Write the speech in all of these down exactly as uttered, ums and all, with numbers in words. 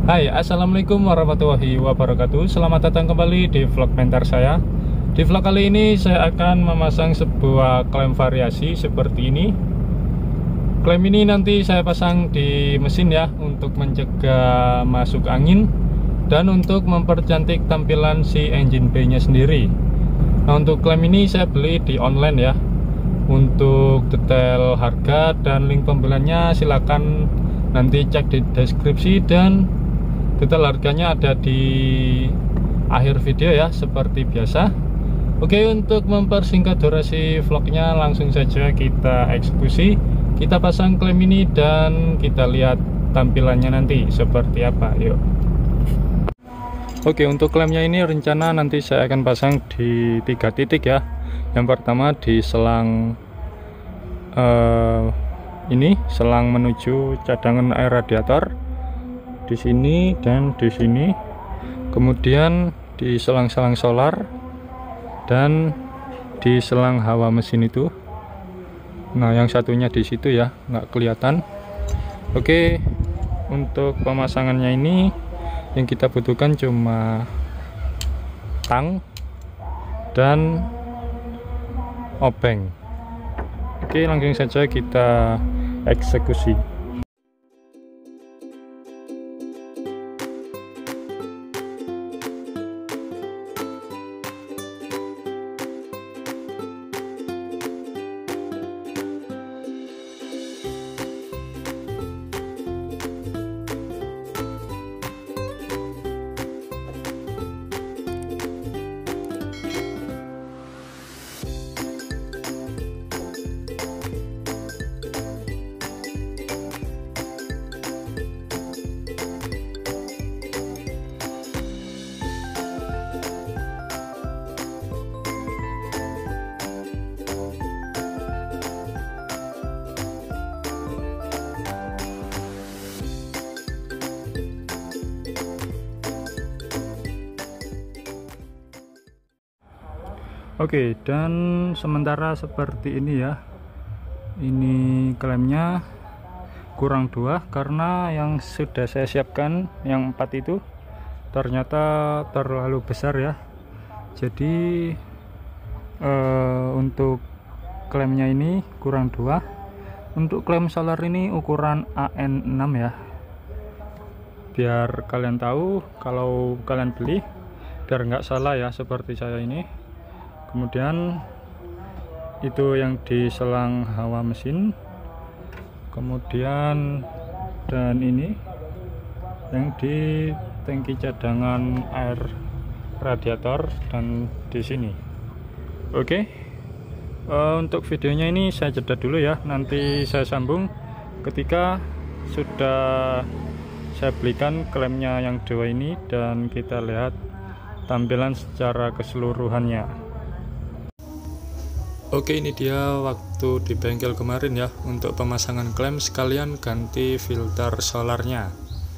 Hai, assalamualaikum warahmatullahi wabarakatuh. Selamat datang kembali di vlog mentor saya. Di vlog kali ini saya akan memasang sebuah klem variasi seperti ini. Klem ini nanti saya pasang di mesin ya, untuk mencegah masuk angin dan untuk mempercantik tampilan si engine bay nya sendiri. Nah, untuk klem ini saya beli di online ya. Untuk detail harga dan link pembeliannya silakan nanti cek di deskripsi, dan detail harganya ada di akhir video ya, seperti biasa. Oke, untuk mempersingkat durasi vlognya, langsung saja kita eksekusi. Kita pasang klem ini dan kita lihat tampilannya nanti seperti apa. Yuk. Oke, untuk klemnya ini rencana nanti saya akan pasang di tiga titik ya. Yang pertama di selang uh, ini, selang menuju cadangan air radiator. Di sini dan di sini, kemudian di selang-selang solar dan di selang hawa mesin itu. Nah, yang satunya di situ ya, nggak kelihatan. Oke, untuk pemasangannya ini yang kita butuhkan cuma tang dan obeng. Oke, langsung saja kita eksekusi. Oke, dan sementara seperti ini ya. Ini klemnya kurang dua karena yang sudah saya siapkan yang empat itu ternyata terlalu besar ya. Jadi eh, untuk klemnya ini kurang dua. Untuk klem solar ini ukuran A N enam ya. Biar kalian tahu kalau kalian beli, biar nggak salah ya, seperti saya ini. Kemudian itu yang di selang hawa mesin, kemudian dan ini yang di tangki cadangan air radiator dan di sini. Oke, uh, untuk videonya ini saya jeda dulu ya, nanti saya sambung ketika sudah saya belikan klemnya yang dua ini dan kita lihat tampilan secara keseluruhannya. Oke, ini dia waktu di bengkel kemarin ya, untuk pemasangan klem sekalian ganti filter solarnya.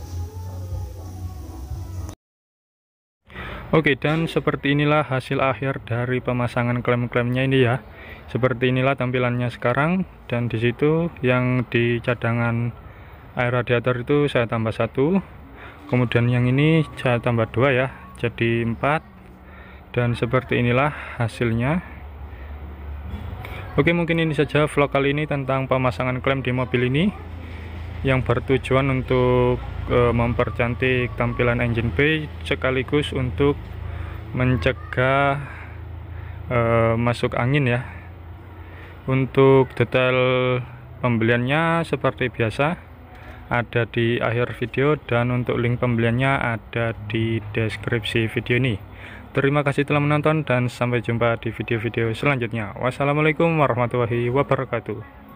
Oke, dan seperti inilah hasil akhir dari pemasangan klem-klemnya ini ya. Seperti inilah tampilannya sekarang, dan di situ yang di cadangan air radiator itu saya tambah satu, kemudian yang ini saya tambah dua ya, jadi empat. Dan seperti inilah hasilnya. Oke, mungkin ini saja vlog kali ini tentang pemasangan klem di mobil ini, yang bertujuan untuk e, mempercantik tampilan engine bay sekaligus untuk mencegah e, masuk angin ya. Untuk detail pembeliannya seperti biasa ada di akhir video, dan untuk link pembeliannya ada di deskripsi video ini. Terima kasih telah menonton dan sampai jumpa di video-video selanjutnya. Wassalamualaikum warahmatullahi wabarakatuh.